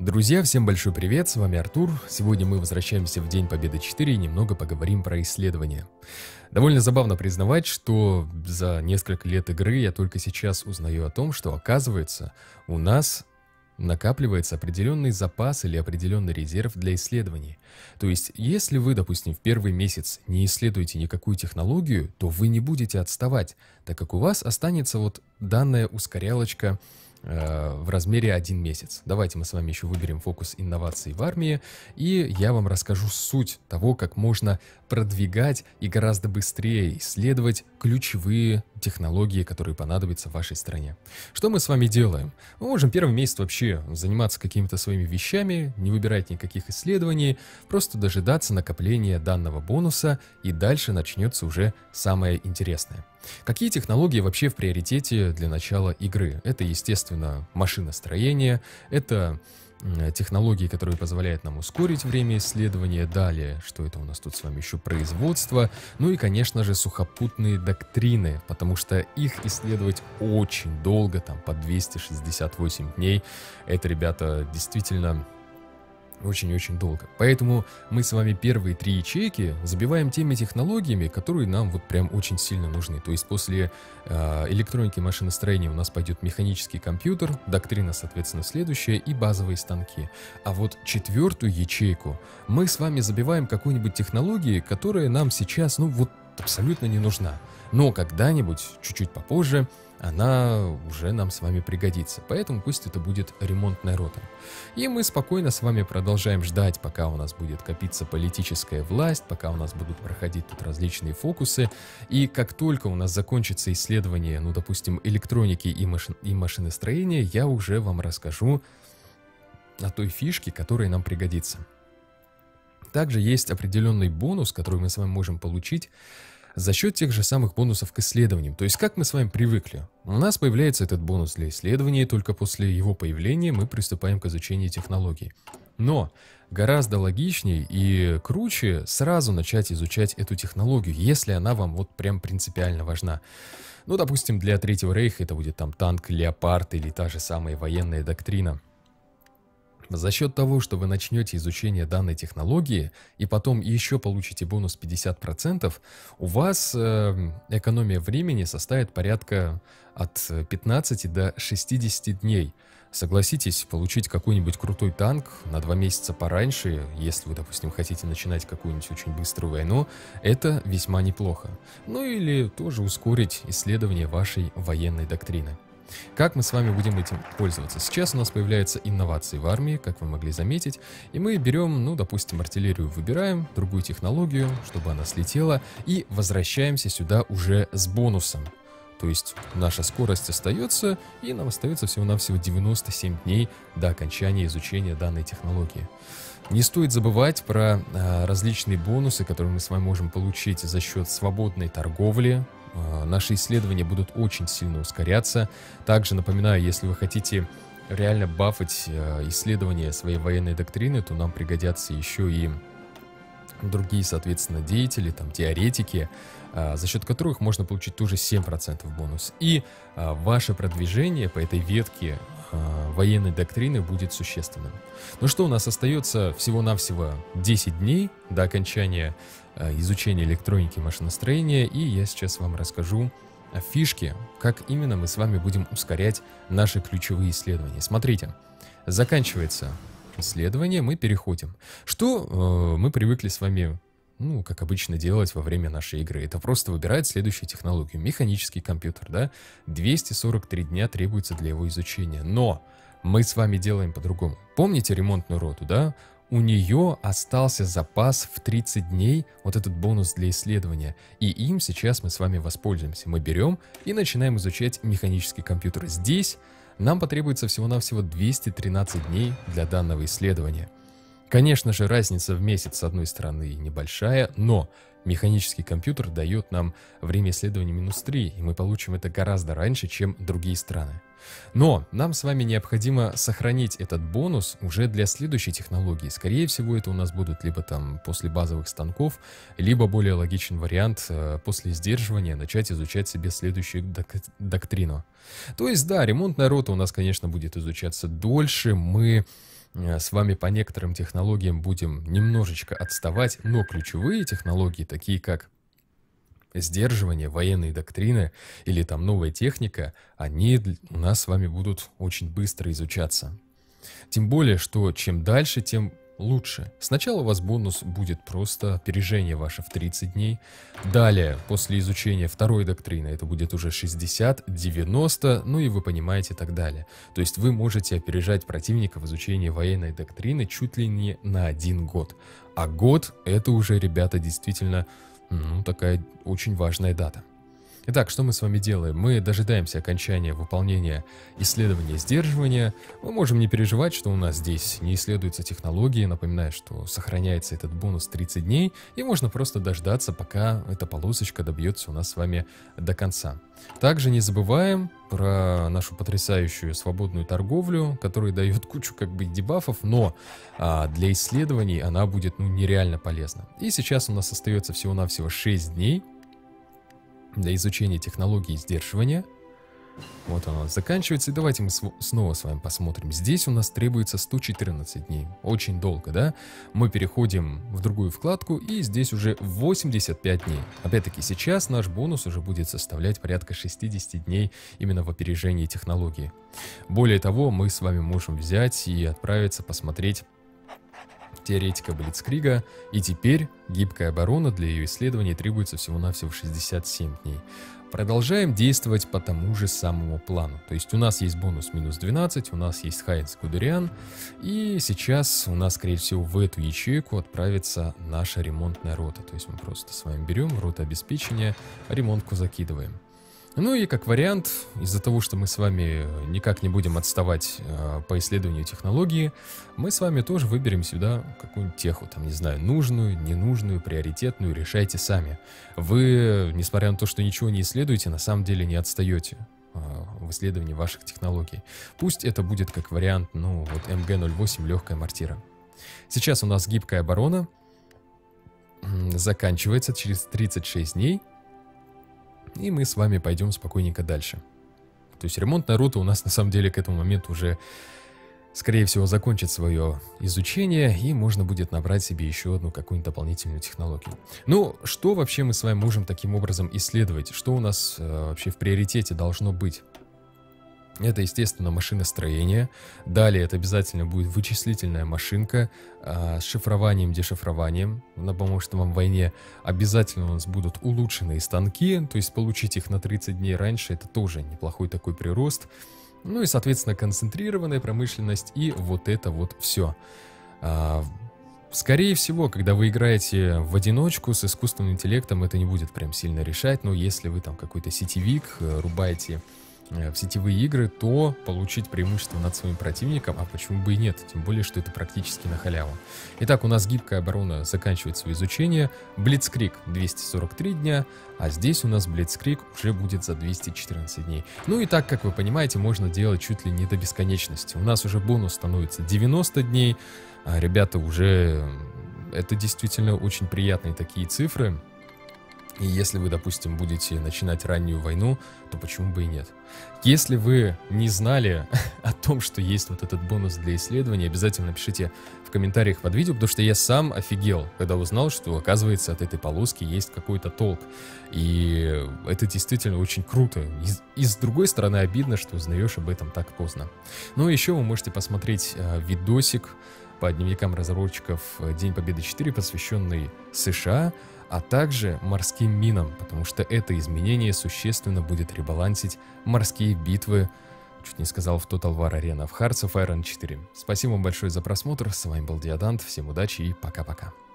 Друзья, всем большой привет, с вами Артур. Сегодня мы возвращаемся в День Победы 4 и немного поговорим про исследования. Довольно забавно признавать, что за несколько лет игры я только сейчас узнаю о том, что, оказывается, у нас накапливается определенный запас или определенный резерв для исследований. То есть, если вы, допустим, в первый месяц не исследуете никакую технологию, то вы не будете отставать, так как у вас останется вот данная ускорялочка в размере 1 месяц. Давайте мы с вами еще выберем фокус инноваций в армии, и я вам расскажу суть того, как можно продвигать и гораздо быстрее исследовать ключевые технологии, которые понадобятся в вашей стране. Что мы с вами делаем? Мы можем первый месяц вообще заниматься какими-то своими вещами, не выбирать никаких исследований, просто дожидаться накопления данного бонуса, и дальше начнется уже самое интересное. Какие технологии вообще в приоритете для начала игры? Это, естественно, машиностроение, это технологии, которые позволяют нам ускорить время исследования. Далее, что это у нас тут с вами еще? Производство. Ну и, конечно же, сухопутные доктрины, потому что их исследовать очень долго, там по 268 дней. Это, ребята, действительно очень-очень долго. Поэтому мы с вами первые 3 ячейки забиваем теми технологиями, которые нам вот прям очень сильно нужны. То есть после электроники и машиностроения у нас пойдет механический компьютер, доктрина, соответственно, следующая, и базовые станки. А вот 4-ю ячейку мы с вами забиваем какой-нибудь технологией, которая нам сейчас, ну вот, абсолютно не нужна. Но когда-нибудь, чуть-чуть попозже, она уже нам с вами пригодится. Поэтому пусть это будет ремонтная рота. И мы спокойно с вами продолжаем ждать, пока у нас будет копиться политическая власть, пока у нас будут проходить тут различные фокусы. И как только у нас закончится исследование, ну, допустим, электроники и машиностроения, я уже вам расскажу о той фишке, которая нам пригодится. Также есть определенный бонус, который мы с вами можем получить за счет тех же самых бонусов к исследованиям. То есть, как мы с вами привыкли, у нас появляется этот бонус для исследования, и только после его появления мы приступаем к изучению технологий. Но гораздо логичнее и круче сразу начать изучать эту технологию, если она вам вот прям принципиально важна. Ну, допустим, для Третьего Рейха это будет там танк Леопард или та же самая военная доктрина. За счет того, что вы начнете изучение данной технологии и потом еще получите бонус 50%, у вас экономия времени составит порядка от 15 до 60 дней. Согласитесь, получить какой-нибудь крутой танк на 2 месяца пораньше, если вы, допустим, хотите начинать какую-нибудь очень быструю войну, это весьма неплохо. Ну или тоже ускорить исследование вашей военной доктрины. Как мы с вами будем этим пользоваться? Сейчас у нас появляются инновации в армии, как вы могли заметить, и мы берем, ну, допустим, артиллерию выбираем, другую технологию, чтобы она слетела, и возвращаемся сюда уже с бонусом. То есть наша скорость остается, и нам остается всего-навсего 97 дней до окончания изучения данной технологии. Не стоит забывать про различные бонусы, которые мы с вами можем получить за счет свободной торговли. Наши исследования будут очень сильно ускоряться. Также напоминаю, если вы хотите реально бафать исследования своей военной доктрины, то нам пригодятся еще и другие, соответственно, деятели, там, теоретики, за счет которых можно получить тоже 7% бонус. И ваше продвижение по этой ветке военной доктрины будет существенным. Ну что, у нас остается всего-навсего 10 дней до окончания изучения электроники и машиностроения, и я сейчас вам расскажу о фишке, как именно мы с вами будем ускорять наши ключевые исследования. Смотрите, заканчивается исследование, мы переходим. Что мы привыкли с вами, ну, как обычно делать во время нашей игры? Это просто выбирать следующую технологию. Механический компьютер, да? 243 дня требуется для его изучения. Но мы с вами делаем по-другому. Помните ремонтную роту, да? У нее остался запас в 30 дней, вот этот бонус для исследования. И им сейчас мы с вами воспользуемся. Мы берем и начинаем изучать механический компьютер. Здесь нам потребуется всего-навсего 213 дней для данного исследования. Конечно же, разница в месяц, с одной стороны, небольшая, но механический компьютер дает нам время исследования -3, и мы получим это гораздо раньше, чем другие страны. Но нам с вами необходимо сохранить этот бонус уже для следующей технологии. Скорее всего, это у нас будут либо там после базовых станков, либо более логичный вариант после сдерживания начать изучать себе следующую доктрину. То есть, да, ремонтная рота у нас, конечно, будет изучаться дольше. Мы с вами по некоторым технологиям будем немножечко отставать, но ключевые технологии, такие как сдерживание, военные доктрины или там новая техника, они у нас с вами будут очень быстро изучаться. Тем более, что чем дальше, тем лучше. Сначала у вас бонус будет просто опережение ваше в 30 дней. Далее, после изучения второй доктрины, это будет уже 60, 90, ну и вы понимаете, и так далее. То есть вы можете опережать противника в изучении военной доктрины чуть ли не на 1 год. А год — это уже, ребята, действительно, такая очень важная дата. Итак, что мы с вами делаем? Мы дожидаемся окончания выполнения исследования сдерживания. Мы можем не переживать, что у нас здесь не исследуются технологии. Напоминаю, что сохраняется этот бонус 30 дней. И можно просто дождаться, пока эта полосочка добьется у нас с вами до конца. Также не забываем про нашу потрясающую свободную торговлю, которая дает кучу дебафов, но для исследований она будет нереально полезна. И сейчас у нас остается всего-навсего 6 дней для изучения технологии сдерживания. Вот она заканчивается. И давайте мы снова с вами посмотрим. Здесь у нас требуется 114 дней. Очень долго, да? Мы переходим в другую вкладку, и здесь уже 85 дней. Опять-таки, сейчас наш бонус уже будет составлять порядка 60 дней именно в опережении технологии. Более того, мы с вами можем взять и отправиться посмотреть теоретика Блицкрига, и теперь гибкая оборона для ее исследования требуется всего-навсего 67 дней. Продолжаем действовать по тому же самому плану. То есть у нас есть бонус минус 12, у нас есть Хайнц Гудериан, и сейчас у нас, скорее всего, в эту ячейку отправится наша ремонтная рота. То есть мы просто с вами берем рота обеспечения, ремонтку закидываем. Ну и как вариант, из-за того, что мы с вами никак не будем отставать по исследованию технологии, мы с вами тоже выберем сюда какую-нибудь теху, там, не знаю, нужную, ненужную, приоритетную, решайте сами. Вы, несмотря на то, что ничего не исследуете, на самом деле не отстаете в исследовании ваших технологий. Пусть это будет как вариант, МГ-08 легкая мортира. Сейчас у нас гибкая оборона заканчивается через 36 дней. И мы с вами пойдем спокойненько дальше. То есть ремонтная рота у нас на самом деле к этому моменту уже, скорее всего, закончит свое изучение, и можно будет набрать себе еще одну какую-нибудь дополнительную технологию. Ну, что вообще мы с вами можем таким образом исследовать? Что у нас вообще в приоритете должно быть? Это, естественно, машиностроение. Далее это обязательно будет вычислительная машинка с шифрованием, дешифрованием. Потому что в войне обязательно у нас будут улучшенные станки. То есть получить их на 30 дней раньше — это тоже неплохой такой прирост. Ну и, соответственно, концентрированная промышленность и вот это вот все. Скорее всего, когда вы играете в одиночку с искусственным интеллектом, это не будет прям сильно решать. Но если вы там какой-то сетевик, рубаете в сетевые игры, то получить преимущество над своим противником, а почему бы и нет, тем более, что это практически на халяву. Итак, у нас гибкая оборона заканчивает свое изучение, Блицкриг 243 дня, а здесь у нас Блицкриг уже будет за 214 дней. Ну и так, как вы понимаете, можно делать чуть ли не до бесконечности. У нас уже бонус становится 90 дней, а ребята уже... Это действительно очень приятные такие цифры. И если вы, допустим, будете начинать раннюю войну, то почему бы и нет? Если вы не знали о том, что есть вот этот бонус для исследования, обязательно напишите в комментариях под видео, потому что я сам офигел, когда узнал, что, оказывается, от этой полоски есть какой-то толк. И это действительно очень круто. И с другой стороны, обидно, что узнаешь об этом так поздно. Ну и еще вы можете посмотреть видосик по дневникам разработчиков «День Победы 4», посвященный США, а также морским минам, потому что это изменение существенно будет ребалансить морские битвы, чуть не сказал, в Total War Arena в Hearts of Iron 4. Спасибо вам большое за просмотр, с вами был Диодант, всем удачи и пока-пока.